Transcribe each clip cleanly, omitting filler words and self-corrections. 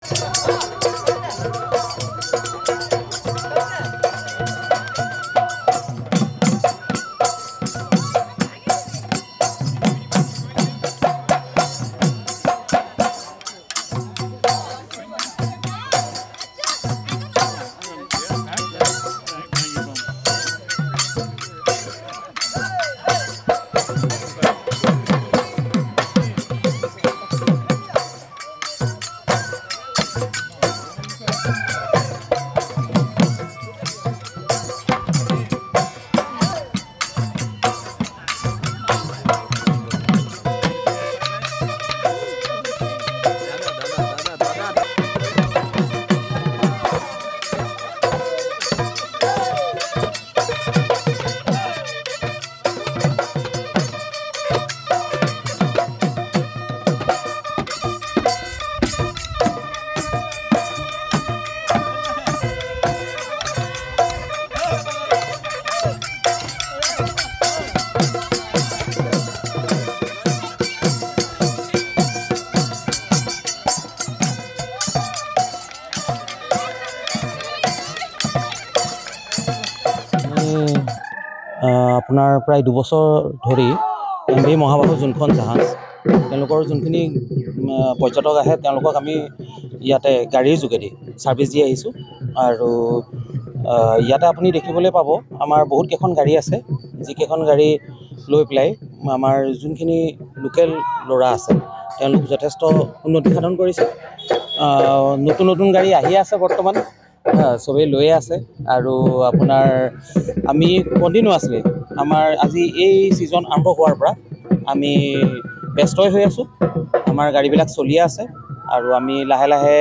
আপোনাৰ প্ৰায় 2 বছৰ ধৰি MV মহাবাহু যোনখন জাহাজ তেওঁলোকৰ যোনখিনি পৰ্যটক আহে তেওঁলোকক আমি ইয়াতে গাড়ীৰ যোগেদি ছাৰ্ভিচ দি আহিছোঁ আৰু ইয়াতে আপুনি দেখিবলৈ পাব আমাৰ বহুত কেইখন গাড়ী আছে যিকেইখন গাড়ী লৈ পেলাই আমাৰ যোনখিনি লোকেল ল'ৰা আছে তেওঁলোক যথেষ্ট উন্নতি সাধন কৰিছে নতুন নতুন গাড়ী আহি আছে বৰ্তমান চবেই লৈ আছে আৰু আপোনাৰ আমি কণ্টিনিউৱাছলি আমাৰ আজি এই ছিজন আৰম্ভ হোৱাৰ পৰা আমি ব্যস্তই হৈ আছোঁ আমাৰ গাড়ীবিলাক চলিয়ে আছে আৰু আমি লাহে লাহে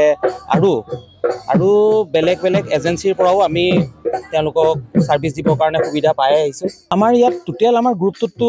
আৰু বেলেগ বেলেগ এজেঞ্চিৰ পৰাও আমি তেওঁলোকক ছাৰ্ভিচ দিবৰ কাৰণে সুবিধা পাই আহিছোঁ আমাৰ ইয়াত টোটেল আমাৰ গ্ৰুপটোততো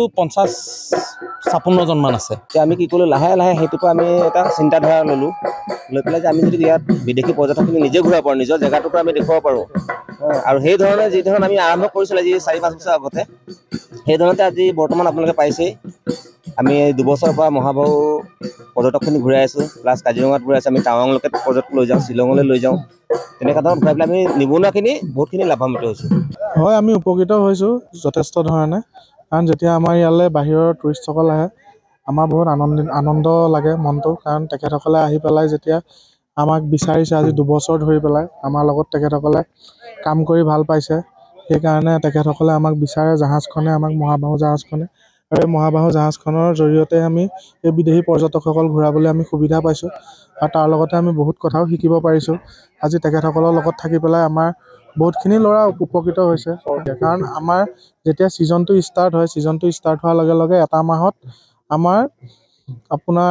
50-56জনমান আছে এতিয়া আমি কি কৰিলোঁ লাহে লাহে সেইটোৰ পৰা আমি এটা চিন্তাধাৰা ল'লোঁ লৈ পেলাই যে আমি যদি ইয়াত বিদেশী পৰ্যটকখিনি নিজে ঘূৰাব পাৰোঁ নিজৰ জেগাটোৰ পৰা আমি দেখুৱাব পাৰোঁ আৰু সেই ধৰণে যি ধৰণে আমি আৰম্ভ কৰিছিলোঁ আজি 4-5 বছৰ আগতে সেই ধৰণতে আজি বৰ্তমান আপোনালোকে পাইছেই আমি 2 বছৰৰ পৰা মহাবাহু পৰ্যটকখিনি ঘূৰাই আছোঁ প্লাছ কাজিৰঙাত ঘূৰাই আছোঁ আমি টাৱাংলৈকে পৰ্যটক লৈ যাওঁ শ্বিলঙলৈ লৈ যাওঁ তেনেকুৱা ধৰণত ঘূৰাই পেলাই আমি নিবনুৱাখিনি বহুতখিনি লাভান্বিত হৈছোঁ হয় আমি উপকৃত হৈছোঁ যথেষ্ট ধৰণে কাৰণ যেতিয়া আমাৰ ইয়ালৈ বাহিৰৰ টুৰিষ্টসকল আহে আমাৰ বহুত আনন্দ লাগে মনটো কাৰণ তেখেতসকলে আহি পেলাই যেতিয়া আমাক বিচাৰিছে আজি 2 বছৰ ধৰি পেলাই আমাৰ লগত তেখেতসকলে কাম কৰি ভাল পাইছে সেইকাৰণে তেখেতসকলে আমাক বিচাৰে জাহাজখনে আমাক মহাবাহু জাহাজখনে আৰু এই মহাবাহু জাহাজখনৰ জৰিয়তে আমি এই বিদেশী পৰ্যটকসকল ঘূৰাবলৈ আমি সুবিধা পাইছোঁ আৰু তাৰ লগতে আমি বহুত কথাও শিকিব পাৰিছোঁ আজি তেখেতসকলৰ লগত থাকি পেলাই আমাৰ বহুতখিনি ল'ৰা উপকৃত হৈছে কাৰণ আমাৰ যেতিয়া ছিজনটো ষ্টাৰ্ট হয় ছিজনটো ষ্টাৰ্ট হোৱাৰ লগে লগে এটা মাহত আমাৰ আপোনাৰ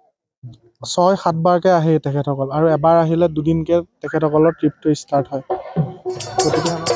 6-7 বাৰকৈ আহে তেখেতসকল আৰু এবাৰ আহিলে 2 দিনকৈ তেখেতসকলৰ ট্ৰিপটো ষ্টাৰ্ট হয় গতিকে